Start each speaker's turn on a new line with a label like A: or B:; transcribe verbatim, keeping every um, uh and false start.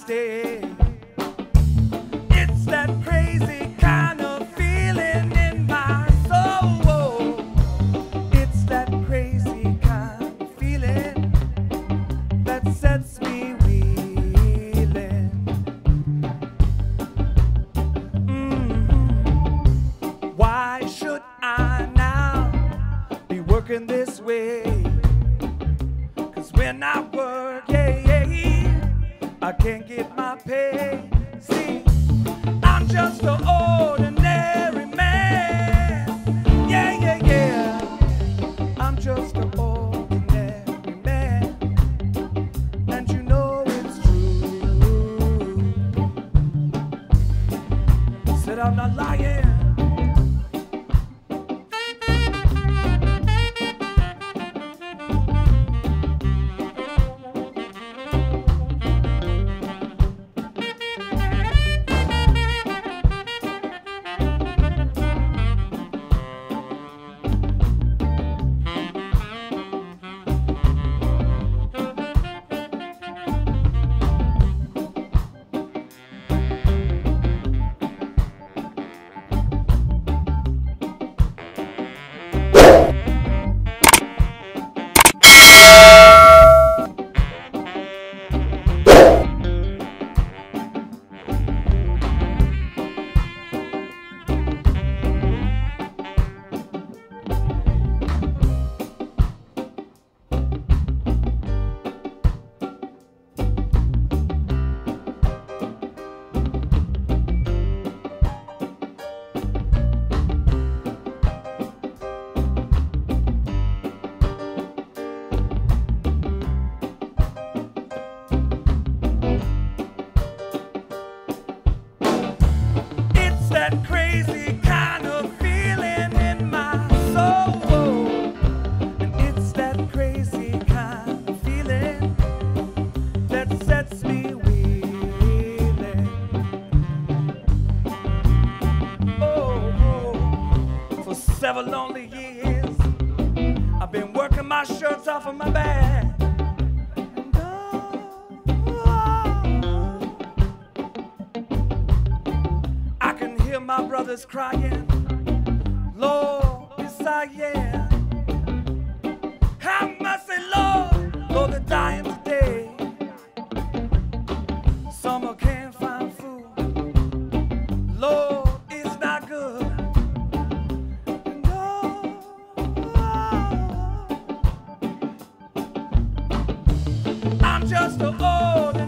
A: day. It's that crazy kind of feeling in my soul. It's that crazy kind of feeling that sets me reeling. Mm-hmm. Why should I now be working this way? Cause when I work, yeah, yeah, I can't get my pay. See, I'm just an ordinary man. Yeah, yeah, yeah. I'm just an ordinary man. And you know it's true. Said I'm not lying. That crazy kind of feeling in my soul. And it's that crazy kind of feeling that sets me reeling. Oh, oh, for several lonely years I've been working my shirts off of my back. My brothers crying, Lord, yes I am. Have mercy, Lord, Lord, they're dying today. Some can't find food. Lord, it's not good. No. I'm just an old